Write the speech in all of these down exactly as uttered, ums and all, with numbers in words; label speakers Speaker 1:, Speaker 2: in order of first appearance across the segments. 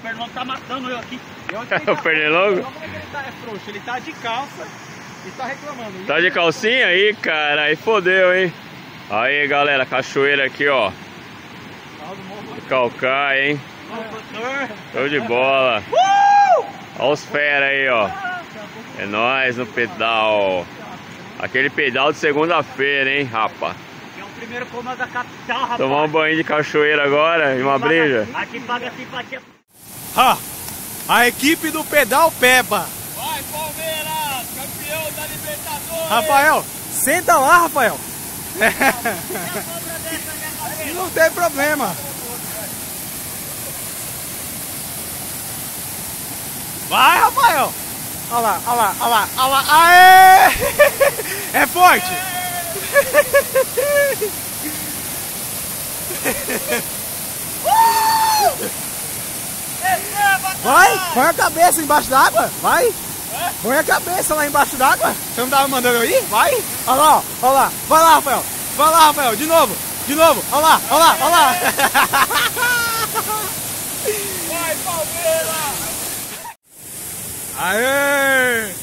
Speaker 1: Pernilongo tá matando eu aqui.
Speaker 2: O Pernilongo?
Speaker 3: Ele tá é frouxo, ele tá de calça e tá reclamando.
Speaker 2: Tá de calcinha aí, cara? Aí fodeu, hein? Aí, galera, cachoeira aqui, ó. Calcaia, hein? Show de bola. Uh! Olha os fera aí, ó. É nóis no pedal. Aquele pedal de segunda-feira, hein, rapa?
Speaker 1: É o primeiro comando da capital, rapaz.
Speaker 2: Tomar um banho de cachoeira agora, em uma breja.
Speaker 1: Aqui paga simpatia.
Speaker 3: Ha! A equipe do Pedal Peba.
Speaker 2: Vai, Palmeiras! Campeão da Libertadores!
Speaker 3: Rafael, senta lá, Rafael. Não tem problema. Vai, Rafael. Olha lá, olha lá, olha lá, olha lá. Aê! É forte. Vai, põe a cabeça embaixo d'água, vai. Põe a cabeça lá embaixo d'água. Você não tava mandando eu ir? Vai. Olha lá, ó, olha lá. Vai lá, Rafael. Vai lá, Rafael, de novo. De novo. Olha lá, olha lá, olha lá.
Speaker 2: Vai, Palmeiras!
Speaker 3: Aê!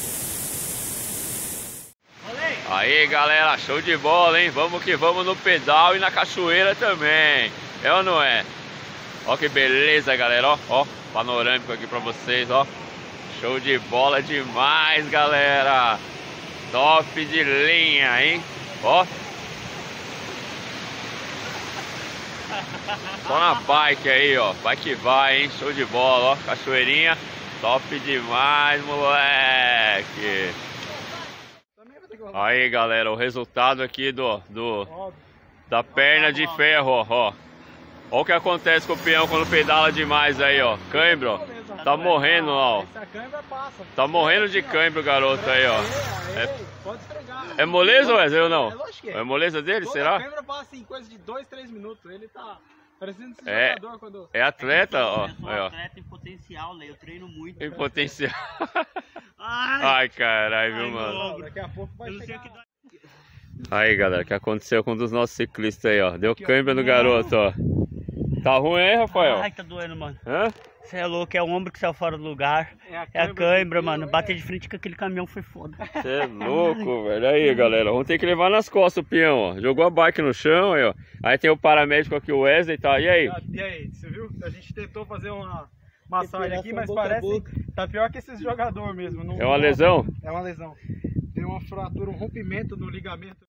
Speaker 2: Aí, galera, show de bola, hein? Vamos que vamos no pedal e na cachoeira também. É ou não é? Ó que beleza, galera, ó, ó, panorâmico aqui pra vocês, ó. Show de bola demais, galera. Top de linha, hein? Ó. Só na bike aí, ó. Vai que vai, hein? Show de bola, ó. Cachoeirinha. Top demais, moleque. Aí, galera, o resultado aqui do, do da perna de ferro, ó, ó. Olha o que acontece com o peão quando pedala demais aí, ó. Cãibro, ó. Tá morrendo, ó. Tá morrendo de cãibro, garoto aí, ó. É, é moleza, Wesley, ou não? É moleza dele, será?
Speaker 3: A câmera passa em coisa de dois, três minutos. Ele tá parecendo esse
Speaker 2: É,
Speaker 3: jogador quando...
Speaker 2: é atleta, ó.
Speaker 1: Eu sou
Speaker 2: Aí, ó.
Speaker 1: atleta em potencial, né? Eu treino muito.
Speaker 2: Em potencial.
Speaker 1: Ai,
Speaker 2: Ai, caralho, viu,
Speaker 1: Ai,
Speaker 2: mano?
Speaker 1: logo.
Speaker 3: Daqui a pouco vai
Speaker 1: Eu não sei o
Speaker 3: chegar...
Speaker 1: que dá.
Speaker 2: Aí, galera, o que aconteceu com um dos nossos ciclistas aí, ó. Deu câimbra no garoto, ó. Tá ruim aí, Rafael?
Speaker 1: Ai, tá doendo, mano.
Speaker 2: Hã?
Speaker 1: Você é louco, é o ombro que saiu fora do lugar.
Speaker 3: É a
Speaker 1: É a
Speaker 3: câimbra,
Speaker 1: cãibra, mano. Bater de frente com aquele caminhão foi foda.
Speaker 2: Você é louco, velho. Aí, galera, vamos ter que levar nas costas o peão, ó. Jogou a bike no chão, aí, ó. Aí tem o paramédico aqui, o Wesley, tá? E aí?
Speaker 3: E aí, você viu? A gente tentou fazer uma massagem aqui, mas parece... Tá pior que esses jogadores mesmo. Não...
Speaker 2: É uma lesão?
Speaker 3: É uma lesão. Tem uma fratura, um rompimento no ligamento.